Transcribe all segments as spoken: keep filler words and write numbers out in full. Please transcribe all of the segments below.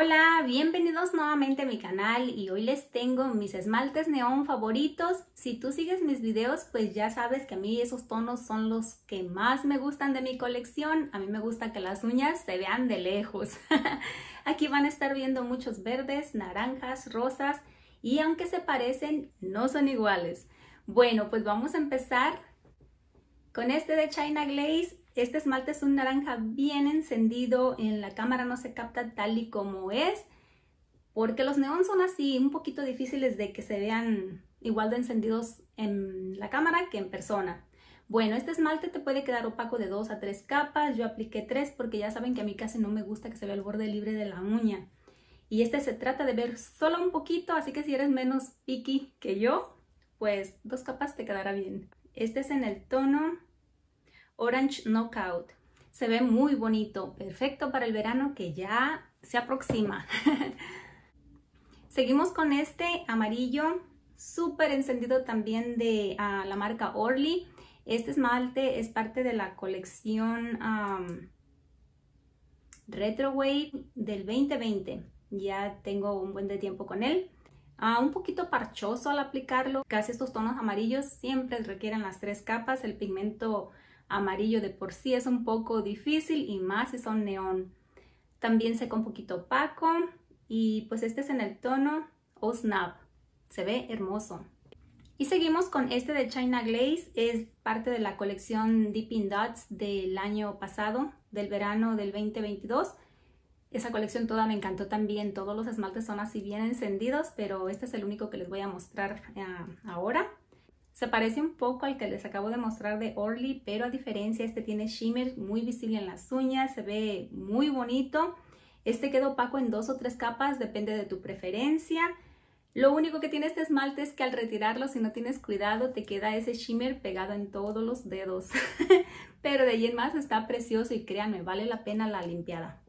Hola, bienvenidos nuevamente a mi canal y hoy les tengo mis esmaltes neón favoritos. Si tú sigues mis videos, pues ya sabes que a mí esos tonos son los que más me gustan de mi colección. A mí me gusta que las uñas se vean de lejos. Aquí van a estar viendo muchos verdes, naranjas, rosas y aunque se parecen, no son iguales. Bueno, pues vamos a empezar con este de China Glaze. Este esmalte es un naranja bien encendido, en la cámara no se capta tal y como es, porque los neón son así, un poquito difíciles de que se vean igual de encendidos en la cámara que en persona. Bueno, este esmalte te puede quedar opaco de dos a tres capas, yo apliqué tres porque ya saben que a mí casi no me gusta que se vea el borde libre de la uña. Y este se trata de ver solo un poquito, así que si eres menos picky que yo, pues dos capas te quedará bien. Este es en el tono Orange Knockout. Se ve muy bonito, perfecto para el verano que ya se aproxima. Seguimos con este amarillo, súper encendido también de uh, la marca Orly. Este esmalte es parte de la colección um, Retro Wave del veinte veinte. Ya tengo un buen de tiempo con él. Uh, un poquito parchoso al aplicarlo. Casi estos tonos amarillos siempre requieren las tres capas. El pigmento amarillo de por sí es un poco difícil y más si son neón. También seca un poquito opaco y pues este es en el tono Oh Snap. Se ve hermoso. Y seguimos con este de China Glaze. Es parte de la colección Dipping Dots del año pasado, del verano del veinte veintidós. Esa colección toda me encantó también. Todos los esmaltes son así bien encendidos, pero este es el único que les voy a mostrar uh, ahora. Se parece un poco al que les acabo de mostrar de Orly, pero a diferencia este tiene shimmer muy visible en las uñas, se ve muy bonito. Este queda opaco en dos o tres capas, depende de tu preferencia. Lo único que tiene este esmalte es que al retirarlo, si no tienes cuidado, te queda ese shimmer pegado en todos los dedos. Pero de ahí en más está precioso y créanme, vale la pena la limpiada.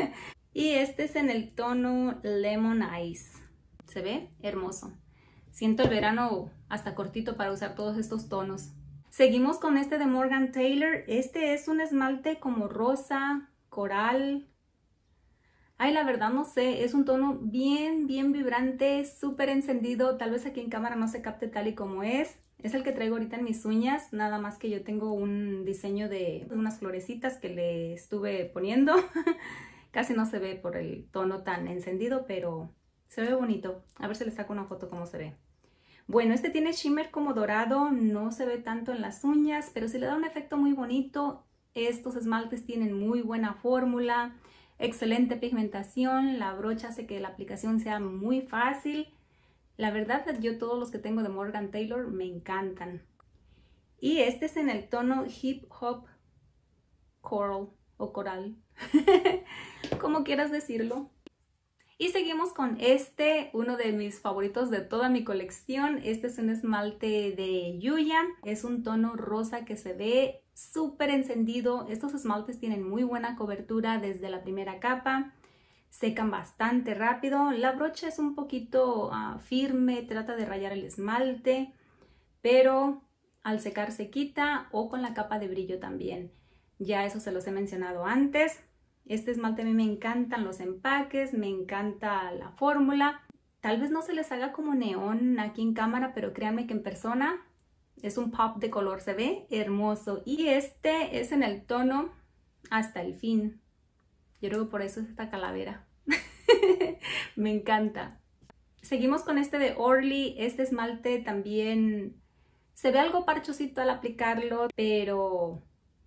Y este es en el tono Lemon Ice. Se ve hermoso. Siento el verano hasta cortito para usar todos estos tonos. Seguimos con este de Morgan Taylor. Este es un esmalte como rosa, coral. Ay, la verdad no sé, es un tono bien, bien vibrante, súper encendido. Tal vez aquí en cámara no se capte tal y como es. Es el que traigo ahorita en mis uñas, nada más que yo tengo un diseño de unas florecitas que le estuve poniendo. Casi no se ve por el tono tan encendido, pero se ve bonito. A ver si les saco una foto cómo se ve. Bueno, este tiene shimmer como dorado, no se ve tanto en las uñas, pero sí le da un efecto muy bonito. Estos esmaltes tienen muy buena fórmula, excelente pigmentación, la brocha hace que la aplicación sea muy fácil. La verdad, yo todos los que tengo de Morgan Taylor me encantan. Y este es en el tono Hip Hop Coral o Coral, como quieras decirlo. Y seguimos con este, uno de mis favoritos de toda mi colección. Este es un esmalte de Yuya. Es un tono rosa que se ve súper encendido. Estos esmaltes tienen muy buena cobertura desde la primera capa. Secan bastante rápido. La brocha es un poquito uh, firme, trata de rayar el esmalte, pero al secar se quita o con la capa de brillo también. Ya eso se los he mencionado antes. Este esmalte a mí me encantan los empaques, me encanta la fórmula. Tal vez no se les haga como neón aquí en cámara, pero créanme que en persona es un pop de color, se ve hermoso. Y este es en el tono Hasta el Fin. Yo creo que por eso es esta calavera. Me encanta. Seguimos con este de Orly. Este esmalte también se ve algo parchosito al aplicarlo, pero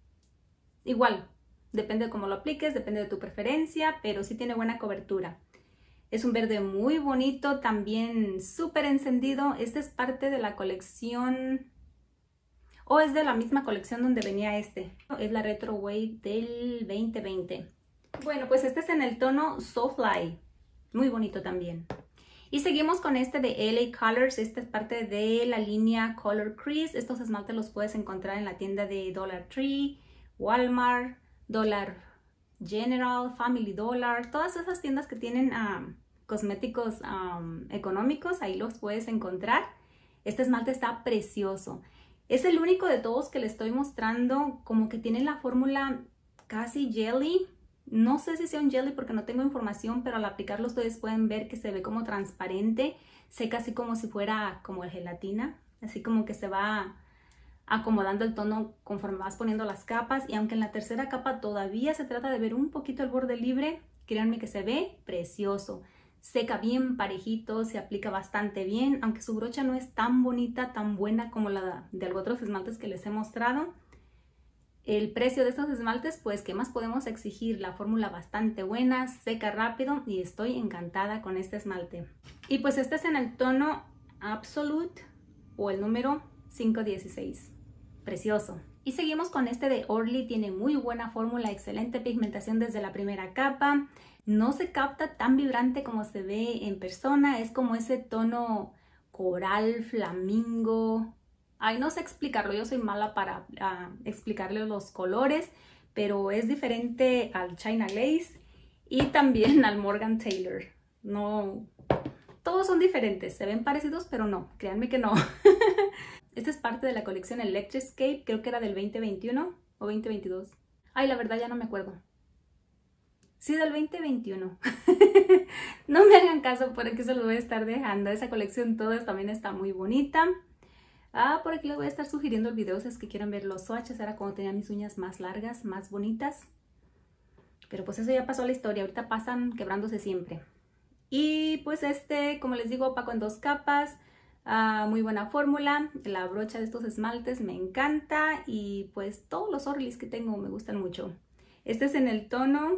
igual. Depende de cómo lo apliques, depende de tu preferencia, pero sí tiene buena cobertura. Es un verde muy bonito, también súper encendido. Este es parte de la colección, o es de la misma colección donde venía este. Es la Retro Wave del veinte veinte. Bueno, pues este es en el tono Soulfly, muy bonito también. Y seguimos con este de L A Colors. Este es parte de la línea Color Crease. Estos esmaltes los puedes encontrar en la tienda de Dollar Tree, Walmart, Dollar General, Family Dollar, todas esas tiendas que tienen um, cosméticos um, económicos, ahí los puedes encontrar. Este esmalte está precioso. Es el único de todos que les estoy mostrando como que tiene la fórmula casi jelly, No sé si sea un jelly porque no tengo información, pero al aplicarlo ustedes pueden ver que se ve como transparente, seca así como si fuera como gelatina, así como que se va acomodando el tono conforme vas poniendo las capas. Y aunque en la tercera capa todavía se trata de ver un poquito el borde libre, créanme que se ve precioso. Seca bien parejito, se aplica bastante bien, aunque su brocha no es tan bonita, tan buena como la de los otros esmaltes que les he mostrado. El precio de estos esmaltes, pues, ¿qué más podemos exigir? La fórmula bastante buena, seca rápido y estoy encantada con este esmalte. Y pues este es en el tono Absolute o el número cinco dieciséis. Precioso. Y seguimos con este de Orly, tiene muy buena fórmula, excelente pigmentación desde la primera capa. No se capta tan vibrante como se ve en persona, es como ese tono coral, flamingo. Ay, no sé explicarlo, yo soy mala para uh, explicarle los colores, pero es diferente al China Glaze y también al Morgan Taylor. No, todos son diferentes, se ven parecidos, pero no, créanme que no. Este es parte de la colección Electriscape, creo que era del veinte veintiuno o veinte veintidós. Ay, la verdad ya no me acuerdo. Sí, del veinte veintiuno. No me hagan caso porque se lo voy a estar dejando. Esa colección todas también está muy bonita. Ah, por aquí les voy a estar sugiriendo el video si es que quieren ver los swatches. Era cuando tenía mis uñas más largas, más bonitas. Pero pues eso ya pasó a la historia. Ahorita pasan quebrándose siempre. Y pues este, como les digo, opaco en dos capas. Ah, muy buena fórmula. La brocha de estos esmaltes me encanta. Y pues todos los Orlys que tengo me gustan mucho. Este es en el tono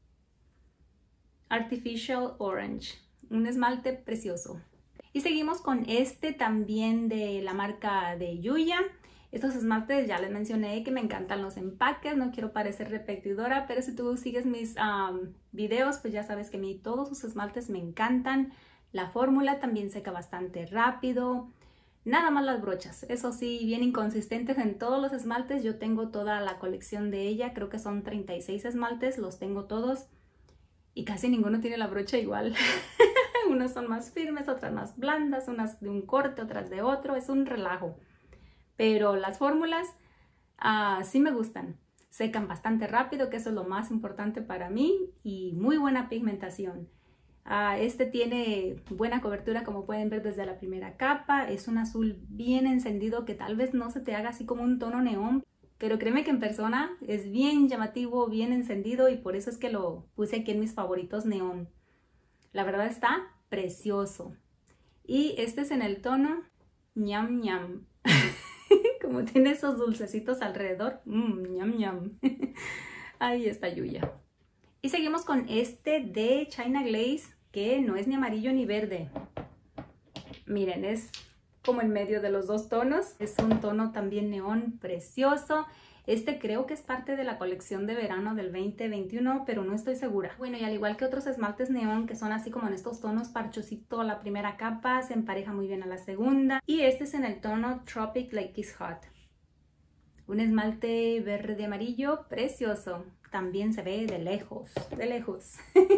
Artificial Orange. Un esmalte precioso. Y seguimos con este también de la marca de Yuya. Estos esmaltes ya les mencioné que me encantan los empaques, no quiero parecer repetidora, pero si tú sigues mis um, videos, pues ya sabes que a mí todos sus esmaltes me encantan. La fórmula también seca bastante rápido. Nada más las brochas, eso sí, bien inconsistentes en todos los esmaltes. Yo tengo toda la colección de ella, creo que son treinta y seis esmaltes, los tengo todos. Y casi ninguno tiene la brocha igual. Unos son más firmes, otras más blandas, unas de un corte, otras de otro. Es un relajo. Pero las fórmulas uh, sí me gustan. Secan bastante rápido, que eso es lo más importante para mí. Y muy buena pigmentación. Uh, este tiene buena cobertura, como pueden ver desde la primera capa. Es un azul bien encendido que tal vez no se te haga así como un tono neón. Pero créeme que en persona es bien llamativo, bien encendido y por eso es que lo puse aquí en mis favoritos neón. La verdad está precioso. Y este es en el tono ñam ñam. Como tiene esos dulcecitos alrededor. Mmm, ñam ñam. Ahí está Yuya. Y seguimos con este de China Glaze, que no es ni amarillo ni verde. Miren, es como en medio de los dos tonos. Es un tono también neón precioso. Este creo que es parte de la colección de verano del veinte veintiuno, pero no estoy segura. Bueno, y al igual que otros esmaltes neón que son así como en estos tonos parchosito, la primera capa se empareja muy bien a la segunda. Y este es en el tono Tropic Like It's Hot. Un esmalte verde amarillo precioso. También se ve de lejos, de lejos.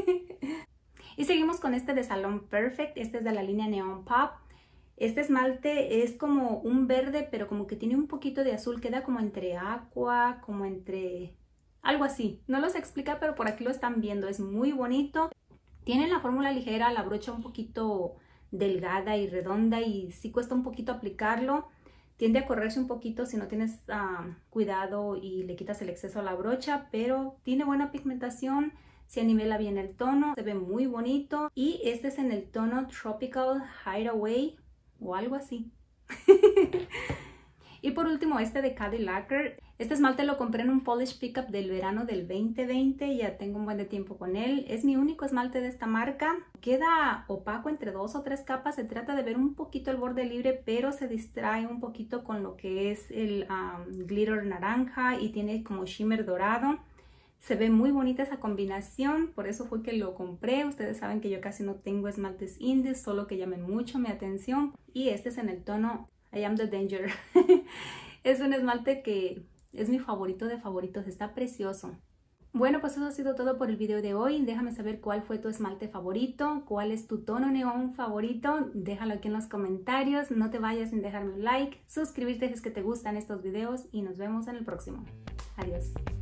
Y seguimos con este de Salon Perfect. Este es de la línea Neon Pop. Este esmalte es como un verde, pero como que tiene un poquito de azul. Queda como entre aqua, como entre... algo así. No lo sé explicar, pero por aquí lo están viendo. Es muy bonito. Tiene la fórmula ligera, la brocha un poquito delgada y redonda y sí cuesta un poquito aplicarlo. Tiende a correrse un poquito si no tienes uh, cuidado y le quitas el exceso a la brocha, pero tiene buena pigmentación. Se anivela bien el tono, se ve muy bonito. Y este es en el tono Tropical Hideaway o algo así. Y por último este de Caddy Lacquer. Este esmalte lo compré en un Polish Pickup del verano del veinte veinte. Ya tengo un buen de tiempo con él. Es mi único esmalte de esta marca. Queda opaco entre dos o tres capas. Se trata de ver un poquito el borde libre, pero se distrae un poquito con lo que es el um, glitter naranja y tiene como shimmer dorado. Se ve muy bonita esa combinación, por eso fue que lo compré. Ustedes saben que yo casi no tengo esmaltes indies, solo que llamen mucho mi atención. Y este es en el tono I Am The Danger. Es un esmalte que es mi favorito de favoritos, está precioso. Bueno, pues eso ha sido todo por el video de hoy. Déjame saber cuál fue tu esmalte favorito, cuál es tu tono neón favorito. Déjalo aquí en los comentarios. No te vayas sin dejarme un like, suscribirte si es que te gustan estos videos y nos vemos en el próximo. Adiós.